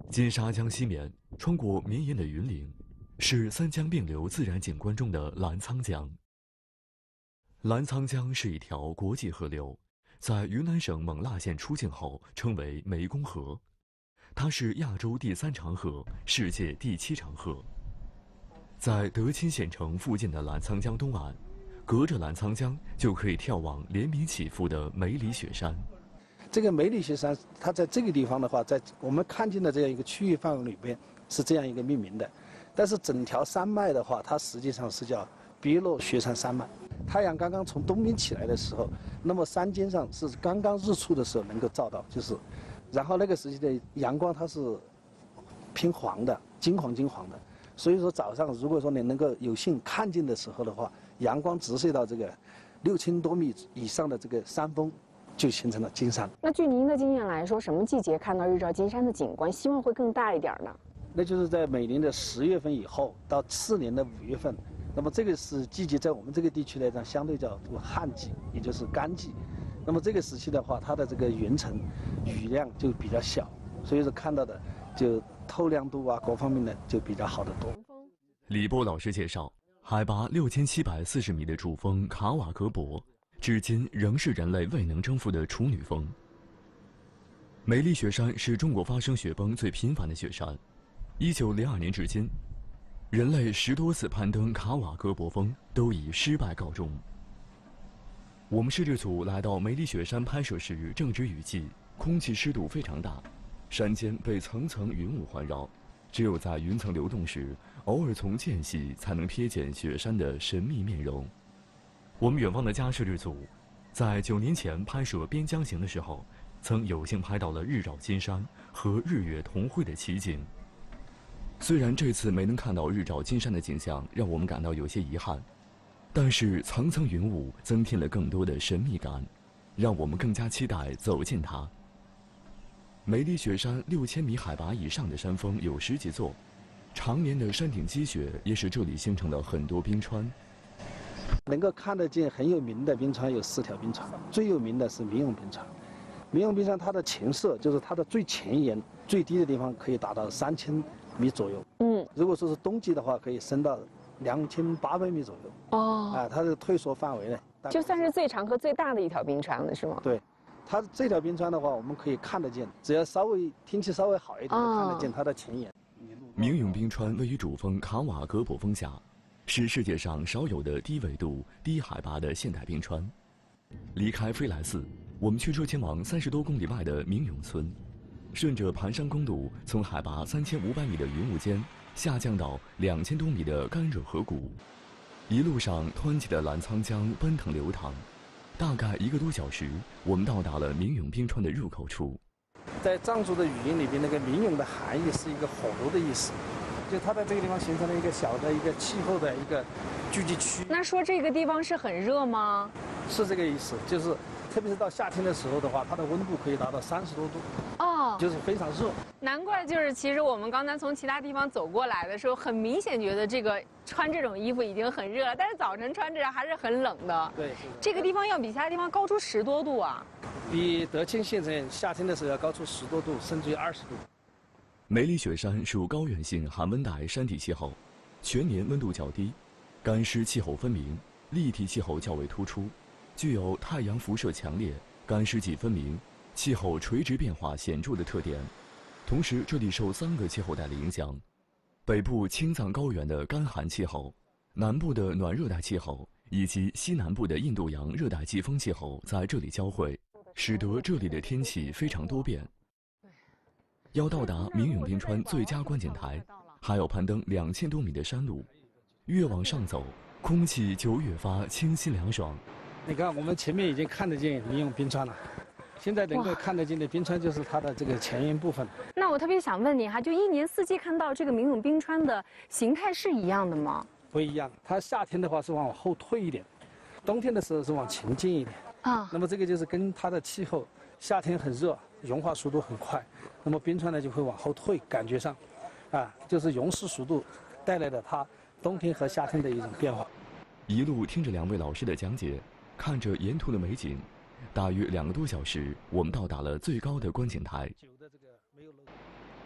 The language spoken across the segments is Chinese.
金沙江西面，穿过绵延的云岭，是三江并流自然景观中的澜沧江。澜沧江是一条国际河流，在云南省勐腊县出境后称为湄公河。它是亚洲第3长河，世界第7长河。在德钦县城附近的澜沧江东岸，隔着澜沧江就可以眺望连绵起伏的梅里雪山。 这个梅里雪山，它在这个地方的话，在我们看见的这样一个区域范围里边是这样一个命名的，但是整条山脉的话，它实际上是叫别洛雪山山脉。太阳刚刚从东边起来的时候，那么山尖上是刚刚日出的时候能够照到，然后那个时期的阳光它是偏黄的，金黄的，所以说早上如果说你能够有幸看见的时候的话，阳光直射到这个6000多米以上的这个山峰，就形成了金山。 那据您的经验来说，什么季节看到日照金山的景观希望会更大一点呢？ 那就是在每年的10月份以后到次年的5月份，那么这个是季节，在我们这个地区来讲，相对叫做旱季，也就是干季。那么这个时期的话，它的这个云层雨量就比较小，所以说看到的就透亮度啊各方面的就比较好得多。 李波老师介绍，海拔6740米的主峰卡瓦格博，至今仍是人类未能征服的处女峰。梅里雪山是中国发生雪崩最频繁的雪山。1902年至今，人类10多次攀登卡瓦格博峰都以失败告终。我们摄制组来到梅里雪山拍摄时正值雨季，空气湿度非常大，山间被层层云雾环绕，只有在云层流动时，偶尔从间隙才能瞥见雪山的神秘面容。我们远方的家摄制组在9年前拍摄《边疆行》的时候，曾有幸拍到了日照金山和日月同辉的奇景。虽然这次没能看到日照金山的景象，让我们感到有些遗憾，但是层层云雾增添了更多的神秘感，让我们更加期待走进它。梅里雪山6000米海拔以上的山峰有10几座，常年的山顶积雪也使这里形成了很多冰川。 能够看得见很有名的冰川有4条冰川，最有名的是明永冰川。明永冰川它的前涉，就是它的最前沿最低的地方可以达到3000米左右。如果说是冬季的话，可以升到2800米左右。它的退缩范围呢， 就算是最长和最大的一条冰川了，是吗？ 对，它这条冰川的话，我们可以看得见，只要天气稍微好一点，看得见它的前沿。 明永冰川位于主峰卡瓦格博峰下，是世界上少有的低纬度、低海拔的现代冰川。离开飞来寺，我们驱车前往30多公里外的明永村，顺着盘山公路，从海拔3500米的云雾间下降到2000多米的干热河谷。一路上湍急的澜沧江奔腾流淌，大概1个多小时，我们到达了明永冰川的入口处。 在藏族的语言里边，那个明永的含义是一个火炉的意思，就它在这个地方形成了一个小的一个气候的一个聚集区。 那说这个地方是很热吗？ 是这个意思，就是特别是到夏天的时候的话，它的温度可以达到30多度，就是非常热。 难怪就是其实我们刚才从其他地方走过来的时候，很明显觉得这个穿这种衣服已经很热了，但是早晨穿着还是很冷的。 对， 这个地方要比其他地方高出10多度啊， 比德钦县城夏天的时候要高出10多度，甚至于20度。 梅里雪山属高原性寒温带山地气候，全年温度较低，干湿气候分明，立体气候较为突出，具有太阳辐射强烈、干湿季分明、气候垂直变化显著的特点。同时，这里受3个气候带的影响：北部青藏高原的干寒气候、南部的暖热带气候以及西南部的印度洋热带季风气候在这里交汇，使得这里的天气非常多变。要到达明永冰川最佳观景台，还要攀登2000多米的山路，越往上走，空气就越发清新凉爽。 你看，我们前面已经看得见明永冰川了。现在能够看得见的冰川就是它的这个前沿部分。 那我特别想问你哈，就1年4季看到这个明永冰川的形态是一样的吗？ 不一样，它夏天的话是往后退一点，冬天的时候是往前进一点。那么这个就是跟它的气候，夏天很热，融化速度很快，那么冰川呢就会往后退，感觉上，就是融湿速度带来的它冬天和夏天的一种变化。 一路听着2位老师的讲解，看着沿途的美景。大约2个多小时，我们到达了最高的观景台。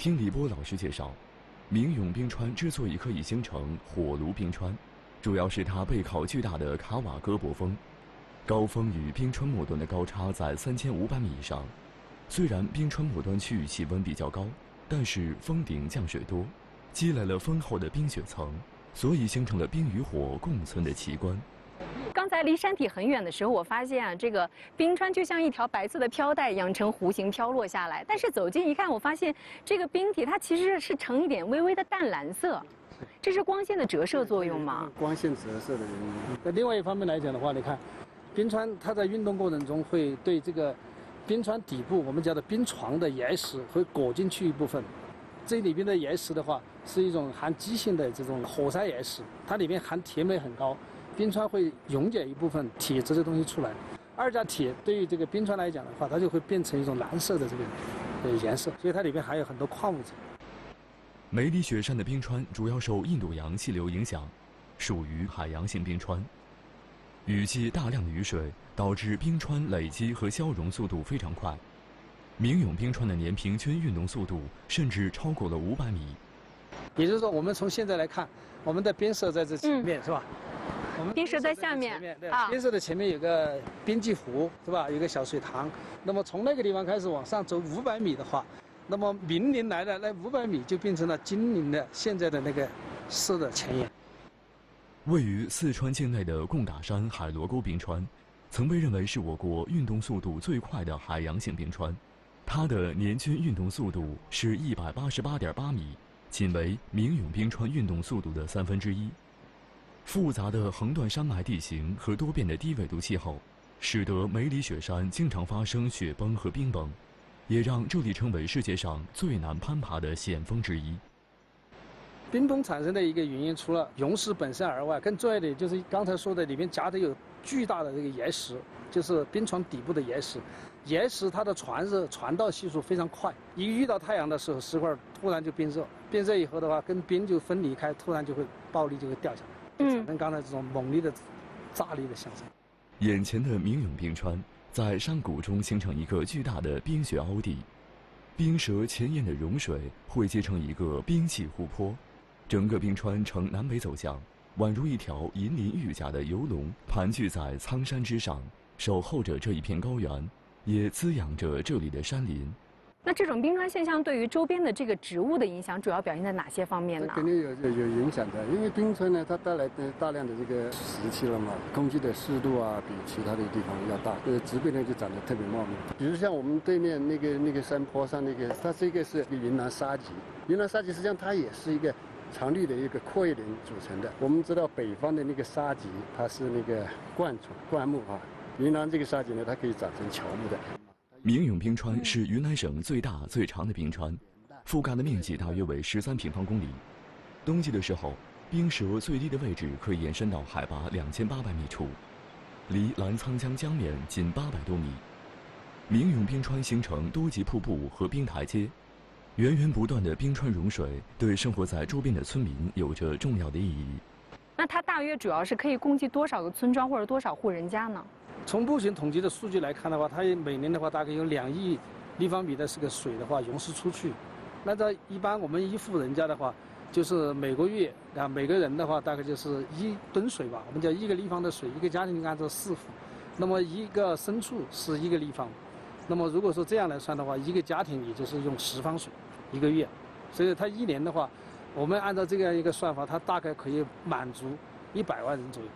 听李波老师介绍，明永冰川之所以可以形成火炉冰川，主要是它背靠巨大的卡瓦戈博峰，高峰与冰川末端的高差在3500米以上。虽然冰川末端区域气温比较高，但是峰顶降水多，积累了丰厚的冰雪层，所以形成了冰与火共存的奇观。 刚才离山体很远的时候，我发现啊，这个冰川就像一条白色的飘带一样呈弧形飘落下来。但是走近一看，我发现这个冰体它其实是呈一点微微的淡蓝色，这是光线的折射作用吗？ 光线折射的原因。 那另外一方面来讲的话，你看，冰川它在运动过程中会对这个冰川底部我们叫的冰床的岩石会裹进去一部分。这里边的岩石的话，是一种含基性的这种火山岩石，它里面含铁镁很高。冰川会溶解一部分铁质的东西出来，二价铁对于这个冰川来讲的话，它就会变成一种蓝色的这个颜色，所以它里面含有很多矿物质。 梅里雪山的冰川主要受印度洋气流影响，属于海洋性冰川。雨季大量的雨水导致冰川累积和消融速度非常快，明永冰川的年平均运动速度甚至超过了500米。 也就是说，我们从现在来看，我们的冰舍在这前面，是吧？我们冰舍在下面， 冰舍的前面有个冰积湖，是吧？有个小水塘。那么从那个地方开始往上走500米的话，那么明陵来的那500米就变成了金陵的现在的那个市的前沿。 位于四川境内的贡嘎山海螺沟冰川，曾被认为是我国运动速度最快的海洋性冰川，它的年均运动速度是188.8米，仅为明永冰川运动速度的1/3。复杂的横断山脉地形和多变的低纬度气候，使得梅里雪山经常发生雪崩和冰崩，也让这里成为世界上最难攀爬的险峰之一。 冰崩产生的一个原因，除了溶石本身而外，更重要的就是刚才说的，里面夹的有巨大的这个岩石，就是冰床底部的岩石。岩石它的传热传导系数非常快，一遇到太阳的时候，石块突然就变热，变热以后的话，跟冰就分离开，突然就会暴力就会掉下来。产生刚才这种猛烈的炸力的象征。 眼前的明永冰川在山谷中形成一个巨大的冰雪凹地，冰舌前沿的融水汇集成一个冰气湖泊，整个冰川呈南北走向，宛如一条银鳞玉甲的游龙盘踞在苍山之上，守候着这一片高原，也滋养着这里的山林。 那这种冰川现象对于周边的这个植物的影响，主要表现在哪些方面呢？ 肯定有影响的，因为冰川呢，它带来的大量的这个湿气了嘛，空气的湿度啊比其他的地方要大，植被呢就长得特别茂密。比如像我们对面那个山坡上那个，它这个是云南沙棘，云南沙棘实际上它也是一个常绿的一个阔叶林组成的。我们知道北方的那个沙棘，它是那个灌木啊，云南这个沙棘呢，它可以长成乔木的。 明永冰川是云南省最大最长的冰川，覆盖的面积大约为13平方公里。冬季的时候，冰舌最低的位置可以延伸到海拔2800米处，离澜沧江江面仅800多米。明永冰川形成多级瀑布和冰台阶，源源不断的冰川融水对生活在周边的村民有着重要的意义。 那它大约主要是可以供给多少个村庄或者多少户人家呢？ 从目前统计的数据来看的话，它每年的话大概有2亿立方米的这个水的话涌失出去。那在一般我们一户人家的话，就是每个月啊，每个人的话大概就是1吨水吧，我们叫1个立方的水，一个家庭按照4户，那么一个牲畜是1个立方，那么如果说这样来算的话，一个家庭也就是用10方水1个月，所以它1年的话，我们按照这样一个算法，它大概可以满足100万人左右。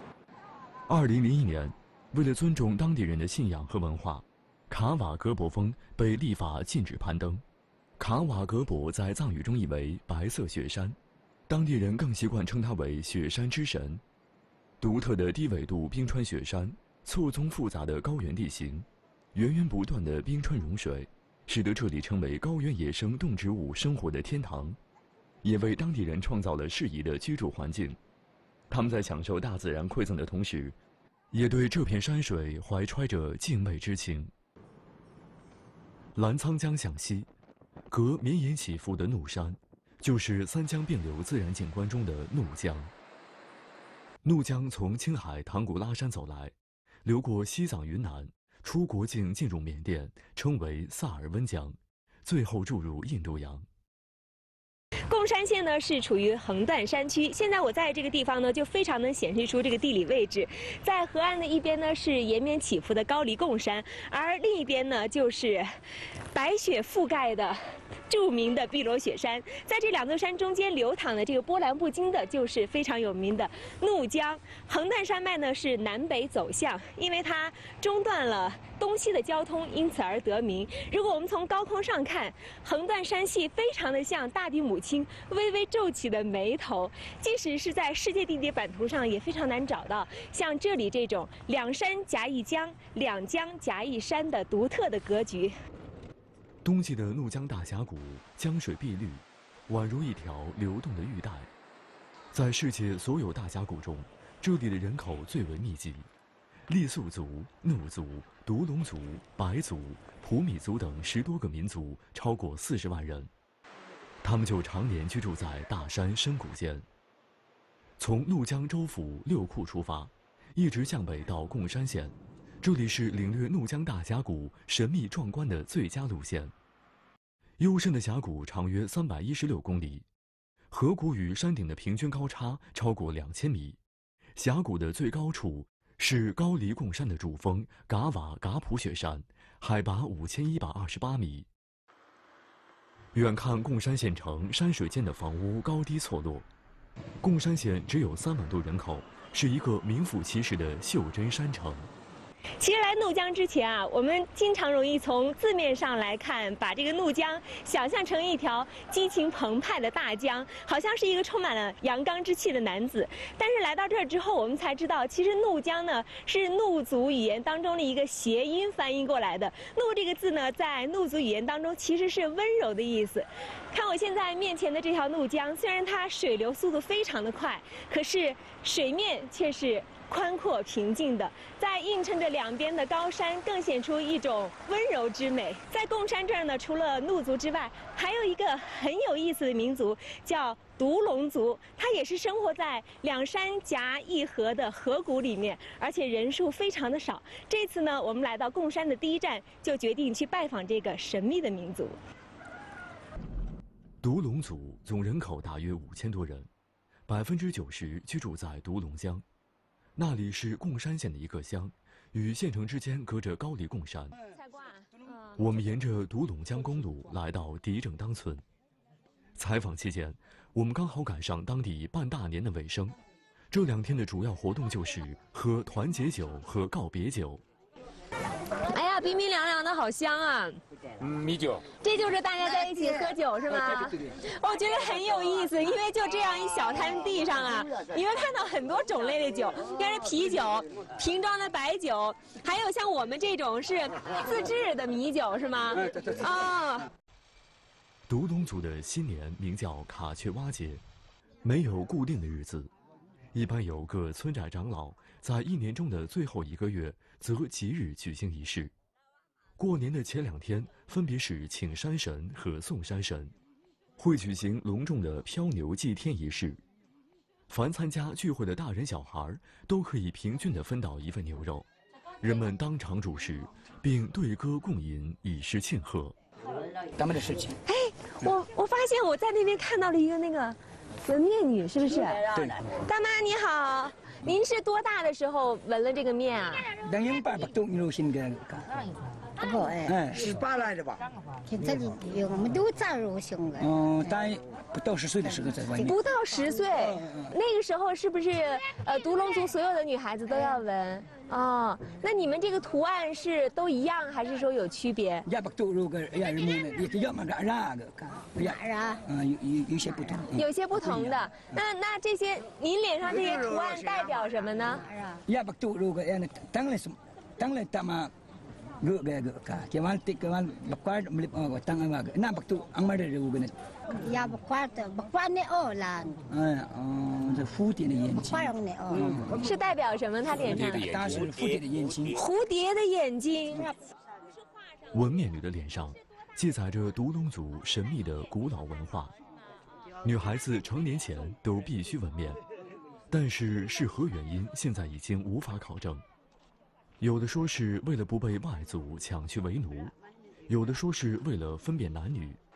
2001年。为了尊重当地人的信仰和文化，卡瓦格博峰被立法禁止攀登。卡瓦格博在藏语中意为白色雪山，当地人更习惯称它为雪山之神。独特的低纬度冰川雪山，错综复杂的高原地形，源源不断的冰川融水，使得这里成为高原野生动植物生活的天堂，也为当地人创造了适宜的居住环境。他们在享受大自然馈赠的同时，也对这片山水怀揣着敬畏之情。澜沧江向西，隔绵延起伏的怒山，就是三江并流自然景观中的怒江。怒江从青海唐古拉山走来，流过西藏云南，出国境进入缅甸，称为萨尔温江，最后注入印度洋。 贡山县呢是处于横断山区，现在我在这个地方呢就非常能显示出这个地理位置。在河岸的一边呢是延绵起伏的高黎贡山，而另一边呢就是白雪覆盖的著名的碧螺雪山。在这两座山中间流淌的这个波澜不惊的，就是非常有名的怒江。横断山脉呢是南北走向，因为它中断了东西的交通，因此而得名。如果我们从高空上看，横断山系非常的像大地母亲微微皱起的眉头，即使是在世界地理版图上也非常难找到像这里这种两山夹一江、两江夹一山的独特的格局。 冬季的怒江大峡谷，江水碧绿，宛如一条流动的玉带。在世界所有大峡谷中，这里的人口最为密集。傈僳族、怒族、独龙族、白族、普米族等10多个民族，超过40万人。他们就常年居住在大山深谷间。从怒江州府六库出发，一直向北到贡山县，这里是领略怒江大峡谷神秘壮观的最佳路线。幽深的峡谷长约316公里，河谷与山顶的平均高差超过2000米。峡谷的最高处是高黎贡山的主峰噶瓦噶普雪山，海拔5128米。远看贡山县城山水间的房屋高低错落。贡山县只有3万多人口，是一个名副其实的袖珍山城。 其实来怒江之前啊，我们经常容易从字面上来看，把这个怒江想象成一条激情澎湃的大江，好像是一个充满了阳刚之气的男子。但是来到这儿之后，我们才知道，其实怒江呢是怒族语言当中的一个谐音翻译过来的。怒这个字呢，在怒族语言当中其实是温柔的意思。看我现在面前的这条怒江，虽然它水流速度非常的快，可是水面却是宽阔平静的，在映衬着两边的高山，更显出一种温柔之美。在贡山这儿呢，除了怒族之外，还有一个很有意思的民族叫独龙族，它也是生活在两山夹一河的河谷里面，而且人数非常的少。这次呢，我们来到贡山的第一站，就决定去拜访这个神秘的民族。 独龙族总人口大约5000多人，90%居住在独龙江。那里是贡山县的一个乡，与县城之间隔着高黎贡山。我们沿着独龙江公路来到狄正当村。采访期间，我们刚好赶上当地办大年的尾声。这2天的主要活动就是喝团结酒和告别酒。 哎呀，冰冰凉凉的，好香啊！ 米酒， 这就是大家在一起喝酒是吗？我觉得很有意思，因为就这样一小滩地上啊，你会看到很多种类的酒，像是啤酒、瓶装的白酒，还有像我们这种是自制的米酒是吗？啊。 独龙族的新年名叫卡雀蛙节，没有固定的日子，一般有各村寨长老在1年中的最后1个月择吉日举行仪式。过年的前2天分别是请山神和送山神，会举行隆重的漂牛祭天仪式。凡参加聚会的大人小孩都可以平均地分到1份牛肉，人们当场主食，并对歌共饮，以示庆贺。 咱们的事情。 哎，我发现我在那边看到了一个那个纹面女，是不是？ 对。 大妈你好，您是多大的时候纹了这个面啊？ 等于把都牛心给不哎 ，18来的吧？ 现在我们都炸肉胸了。 大约不到10岁的时候在外面。 不到10岁，那个时候是不是独龙族所有的女孩子都要纹？哦，那你们这个图案是都一样，还是说有区别？ 有些不同。 有些不同的。那这些您脸上这些图案代表什么呢？ 蝴蝶的眼睛。 是代表什么？他脸上？ 它是蝴蝶的眼睛。 蝴蝶的眼睛。 纹面女的脸上记载着独龙族神秘的古老文化。女孩子成年前都必须纹面，但是何原因，现在已经无法考证。有的说是为了不被外族抢去为奴，有的说是为了分辨男女。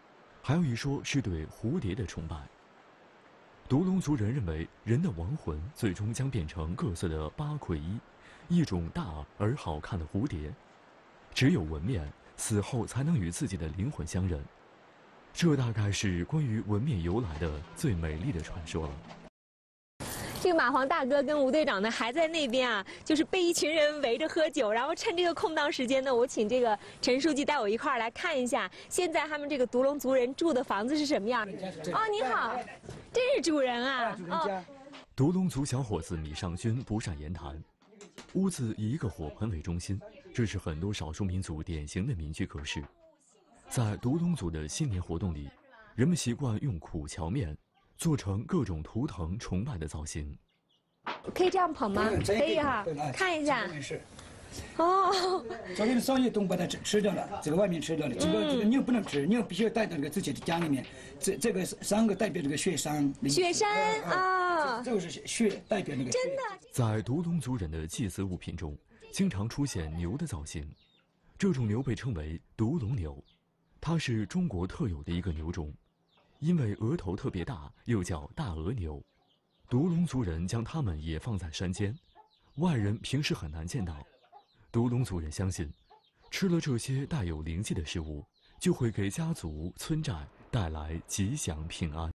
还有一说是对蝴蝶的崇拜。独龙族人认为，人的亡魂最终将变成各色的八魁衣，一种大而好看的蝴蝶。只有纹面，死后才能与自己的灵魂相认。这大概是关于纹面由来的最美丽的传说了。 这个马黄大哥跟吴队长呢，还在那边啊，就是被一群人围着喝酒。然后趁这个空档时间呢，我请这个陈书记带我一块儿来看一下，现在他们这个独龙族人住的房子是什么样的。哦，你好，这是主人啊。哦， 独龙族小伙子米尚军不善言谈，屋子以一个火盆为中心，这是很多少数民族典型的民居格式。在独龙族的新年活动里，人们习惯用苦荞面做成各种图腾崇拜的造型。 可以这样捧吗？可以哈，看一下。哦， 昨天的烧叶冬把它吃掉了，这个外面吃掉了，这个牛不能吃，牛必须要带到那个自己的家里面。这个3个代表这个雪山。 雪山啊， 这个是雪代表那个。 真的。 在独龙族人的祭祀物品中，经常出现牛的造型，这种牛被称为独龙牛，它是中国特有的一个牛种，因为额头特别大，又叫大额牛。独龙族人将它们也放在山间，外人平时很难见到。独龙族人相信，吃了这些带有灵气的食物，就会给家族、村寨带来吉祥平安。